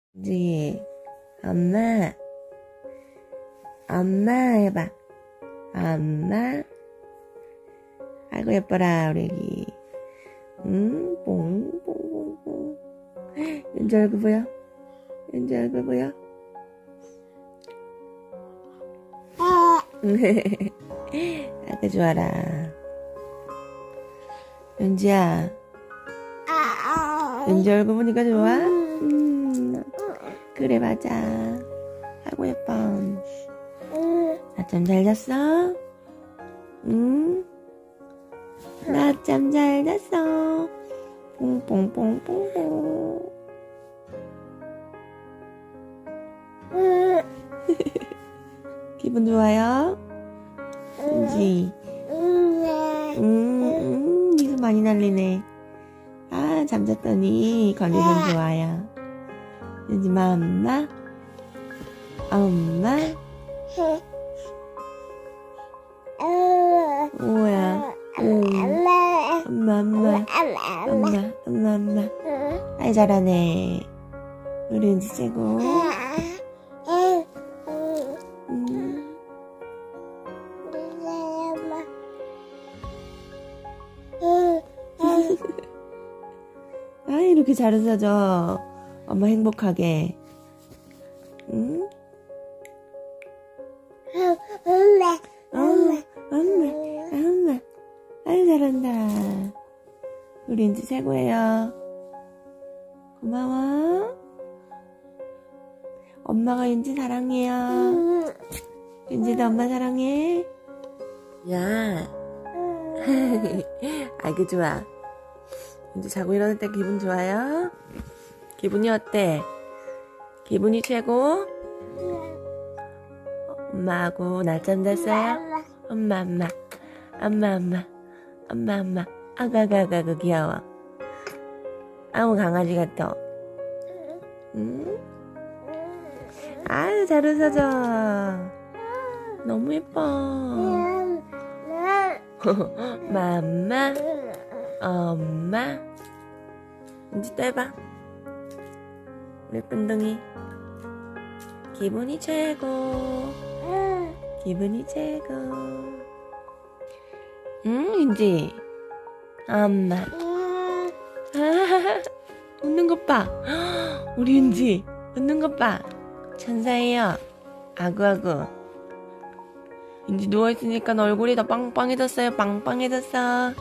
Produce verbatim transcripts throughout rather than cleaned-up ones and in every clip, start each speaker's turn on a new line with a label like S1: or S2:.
S1: 은지, 엄마, 엄마 해봐. 엄마. 아이고 예뻐라 우리 애기. 응, 뽕뽕뽕뽕. 은지 얼굴 보여? 은지 얼굴 보여? 아이고 좋아라. 은지야, 은지 얼굴 보니까 좋아? 음, 그래 맞아. 아이고 예뻐. 낮잠 잘 잤어? 응? 낮잠 잘 잤어. 뽕뽕뽕뽕뽕. 기분 좋아요? 은지. 음, 음, 미소 많이 날리네. 아, 잠잤더니 걸리면 좋아요. 은지 엄마? 엄마? 뭐야? 응. 엄마, 엄마, 엄마, 엄마, 엄마. 아이, 잘하네. 우리 은지 최고. 음. 아, 이렇게 잘 웃어줘. 엄마 행복하게. 응? 엄마, 엄마, 엄마. 아유, 잘한다. 우리 은지 최고예요. 고마워. 엄마가 은지 사랑해요. 은지도 엄마 사랑해. 야. 아이고, 좋아. 은지 자고 일어날 때 기분 좋아요? 기분이 어때? 기분이 최고? 엄마하고 낮잠 잤어요? 엄마, 엄마. 엄마, 엄마. 엄마, 엄마. 아가가가가 귀여워. 아우, 강아지 같아. 응? 아유, 잘 웃어줘. 너무 예뻐. 맘마. 엄마. 은지 또 해봐. 우리 쁜둥이. 기분이 최고. 기분이 최고. 응, 은지. 엄마. 아, 웃는 것 봐. 우리 은지 웃는 것 봐. 천사예요. 아구아구. 은지 누워있으니까 얼굴이 더 빵빵해졌어요. 빵빵해졌어.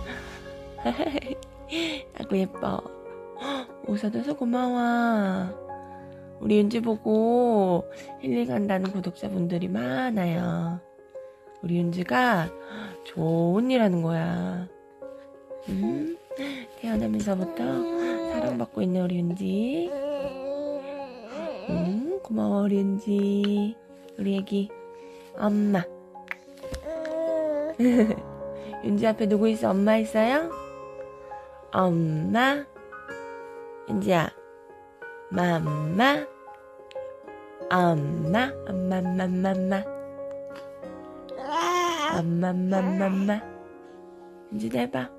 S1: 아구 예뻐. 옷 사줘서 고마워. 우리 은지 보고 힐링 한다는 구독자분들이 많아요. 우리 은지가 좋은 일 하는 거야. 음? 태어나면서부터 사랑받고 있는 우리 은지. 음, 고마워 우리 은지. 우리 애기 엄마. 은지 앞에 누구 있어? 엄마 있어요? 엄마. 은지야. 맘마. 엄마. 엄마 엄마 엄마 엄마. 엄마 엄마 엄마 엄마. 은지도 해봐.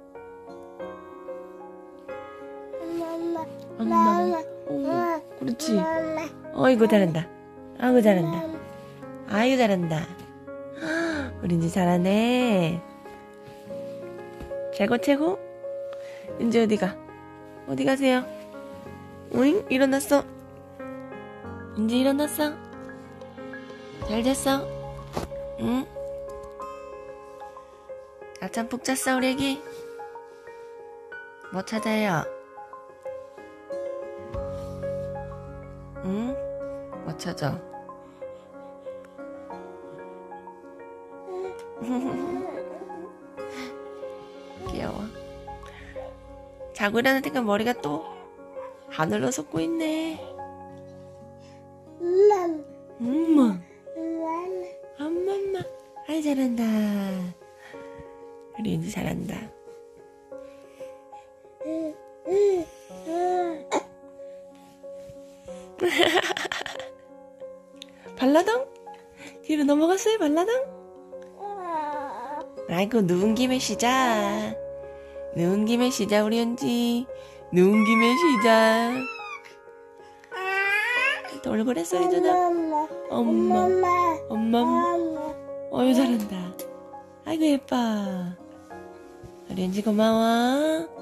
S1: 엄마. 오, 그렇지. 어이구 잘한다. 아이고 잘한다. 아이고 잘한다. 우리 은지 잘하네. 최고 최고. 은지 어디가? 어디 가세요? 오잉? 일어났어? 은지 일어났어? 잘 잤어? 응? 낮잠 푹 잤어 우리 애기? 뭐 찾아요? 응? 뭐 찾아? 귀여워. 자고 일어날 때가 머리가 또 하늘로 솟고 있네. 엄마. 엄마, 엄마. 아이, 잘한다. 우리 은지 잘한다. 발라당? 뒤로 넘어갔어요, 발라당? 아이고, 누운 김에 쉬자. 누운 김에 쉬자, 우리 은지. 누운 김에 쉬자. 또 얼굴에 소리 주나? 엄마. 엄마. 어유 잘한다. 아이고 예뻐. 우리 은지 고마워.